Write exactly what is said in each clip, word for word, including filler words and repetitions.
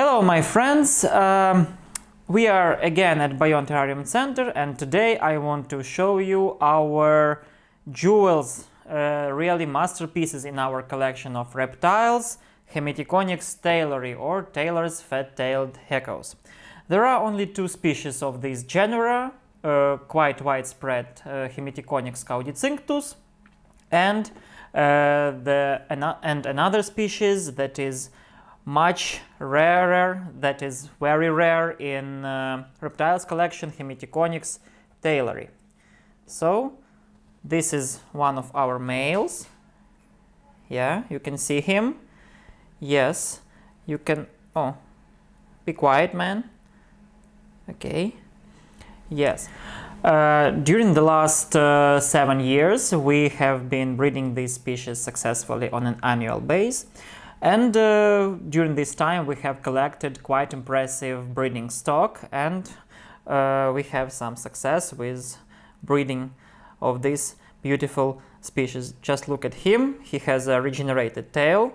Hello my friends, um, we are again at BION Terrarium Center, and today I want to show you our jewels, uh, really masterpieces in our collection of reptiles, Hemitheconyx taylori or Taylor's fat-tailed geckos. There are only two species of this genera, uh, quite widespread, uh, Hemitheconyx caudicinctus and, uh, the, and another species that is much rarer, that is very rare in uh, reptiles collection, Hemitheconyx taylori. So this is one of our males. Yeah, you can see him. Yes, you can. Oh, be quiet, man. Okay. Yes. Uh, during the last uh, seven years, we have been breeding these species successfully on an annual basis. And uh, during this time we have collected quite impressive breeding stock, and uh, we have some success with breeding of this beautiful species. Just look at him. He has a regenerated tail.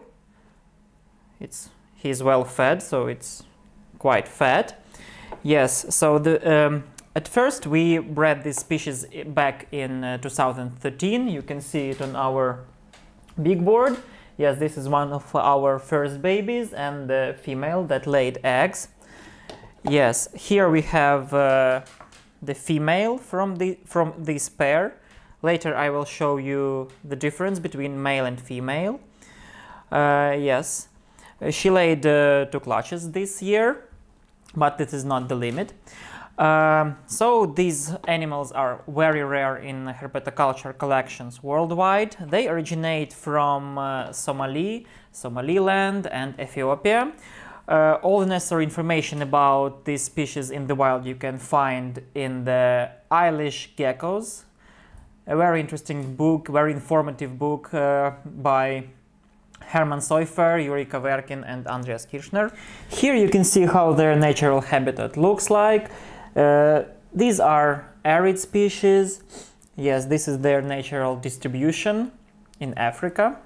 It's he's well fed, so it's quite fat. Yes, so the um, at first we bred this species back in uh, two thousand thirteen. You can see it on our big board. Yes, this is one of our first babies and the female that laid eggs. Yes, here we have uh, the female from the from this pair. Later I will show you the difference between male and female. Uh, yes, she laid uh, two clutches this year, but this is not the limit. Um, so these animals are very rare in herpetoculture collections worldwide. They originate from uh, Somali, Somaliland and Ethiopia. Uh, all the necessary information about this species in the wild you can find in the Eilish Geckos, a very interesting book, very informative book uh, by Hermann Seufer, Yuri Kaverkin and Andreas Kirchner. Here you can see how their natural habitat looks like. Uh, these are arid species. Yes, this is their natural distribution in Africa.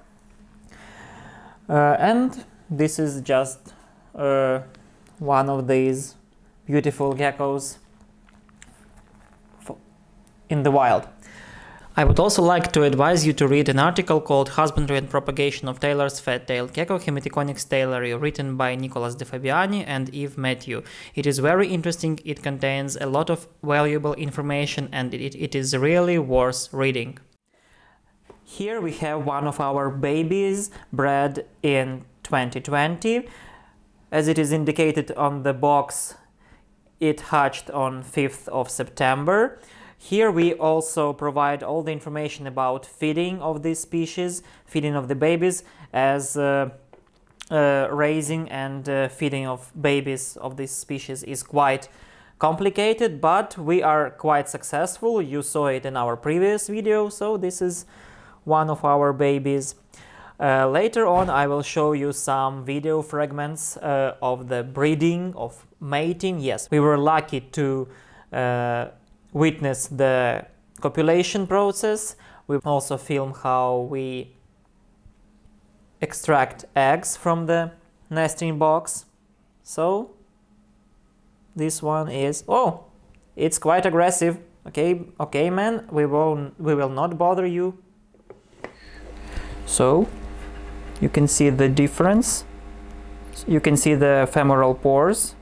Uh, and this is just uh, one of these beautiful geckos in the wild. I would also like to advise you to read an article called Husbandry and Propagation of Taylor's Fat-tailed Gecko, Hemitheconyx taylori, written by Nicolas de Fabiani and Yves Mathieu. It is very interesting, it contains a lot of valuable information, and it, it is really worth reading. Here we have one of our babies bred in twenty twenty. As it is indicated on the box, it hatched on fifth of September. Here we also provide all the information about feeding of this species, feeding of the babies, as uh, uh, raising and uh, feeding of babies of this species is quite complicated, but we are quite successful. You saw it in our previous video, so this is one of our babies. Uh, later on I will show you some video fragments uh, of the breeding, of mating. Yes, we were lucky to uh, witness the copulation process. We also film how we extract eggs from the nesting box. So this one is, oh, it's quite aggressive. Okay, okay, man, we won't, we will not bother you. So you can see the difference. You can see the femoral pores.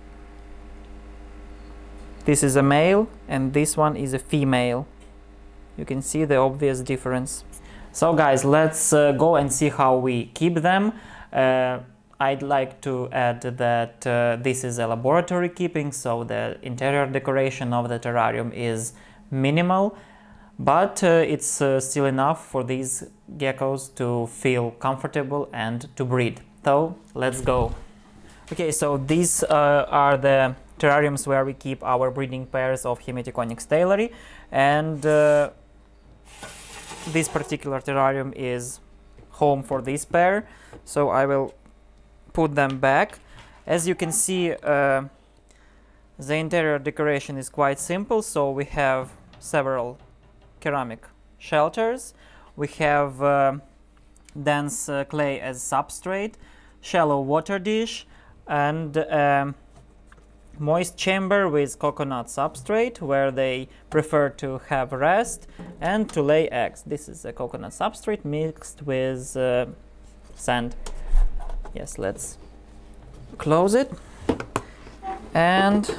This is a male and this one is a female. You can see the obvious difference. So guys, let's uh, go and see how we keep them. Uh, I'd like to add that uh, this is a laboratory keeping, so the interior decoration of the terrarium is minimal, but uh, it's uh, still enough for these geckos to feel comfortable and to breed. So let's go. Okay, so these uh, are the terrariums where we keep our breeding pairs of Hemitheconyx taylori, and uh, this particular terrarium is home for this pair, so I will put them back. As you can see, uh, the interior decoration is quite simple, so we have several ceramic shelters, we have uh, dense uh, clay as substrate, shallow water dish, and um, moist chamber with coconut substrate where they prefer to have rest and to lay eggs. This is a coconut substrate mixed with uh, sand. Yes, let's close it and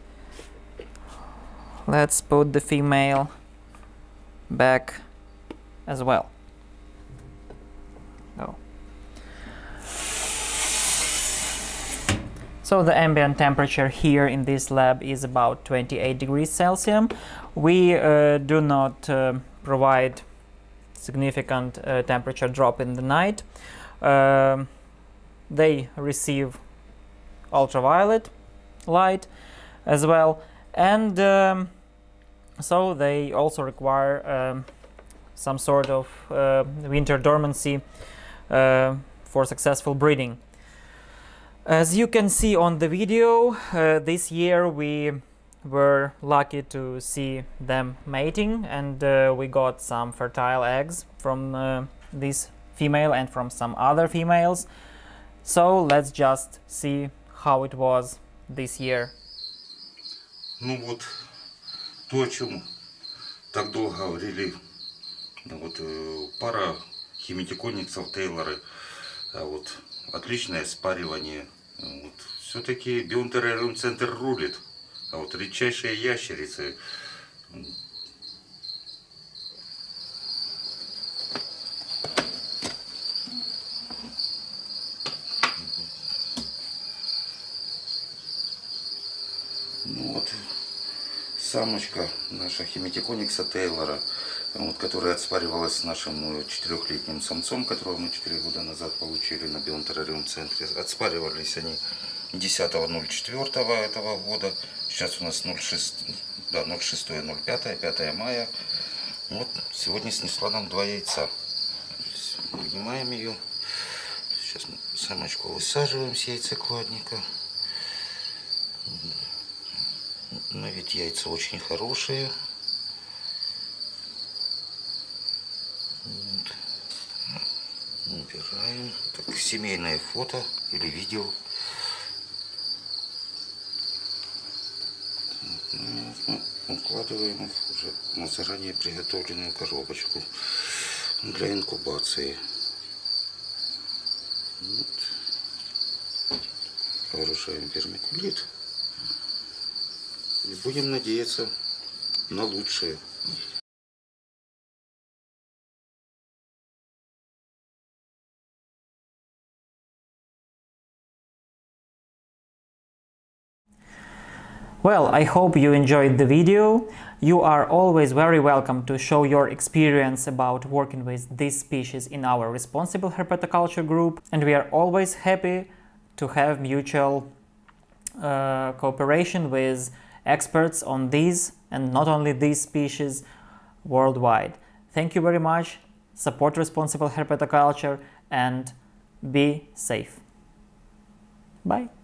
let's put the female back as well. Oh. So the ambient temperature here in this lab is about twenty-eight degrees Celsius. We uh, do not uh, provide significant uh, temperature drop in the night. Uh, they receive ultraviolet light as well, and um, so they also require um, some sort of uh, winter dormancy uh, for successful breeding. As you can see on the video, uh, this year we were lucky to see them mating, and uh, we got some fertile eggs from uh, this female and from some other females. So let's just see how it was this year. Ну вот, то, о чем так долго говорили, вот пара хемитекониксов Тейлоры, а вот отличное спаривание. Вот. Все-таки BION Terrarium Center рулит. А вот редчайшие ящерицы. Ну вот, самочка наша Hemitheconyx Тейлора, вот, которая отспаривалась с нашим четырехлетним самцом, которого мы четыре года назад получили на BION Terrarium Center. Отспаривались они десятого ноль четвёртого этого года. Сейчас у нас ноль шестое, да, ноль шестое ноль пятое, пятое мая. Вот сегодня снесла нам два яйца. Вынимаем ее. Сейчас самочку высаживаем с яйцекладника. На вид яйца очень хорошие. Вот. Убираем. Так, семейное фото или видео. Укладываем их уже на заранее приготовленную коробочку для инкубации. Вот. Вооружаем вермикулит и будем надеяться на лучшее. Well, I hope you enjoyed the video. You are always very welcome to show your experience about working with this species in our responsible herpetoculture group, and we are always happy to have mutual uh, cooperation with experts on these and not only these species worldwide. Thank you very much. Support responsible herpetoculture and be safe. Bye.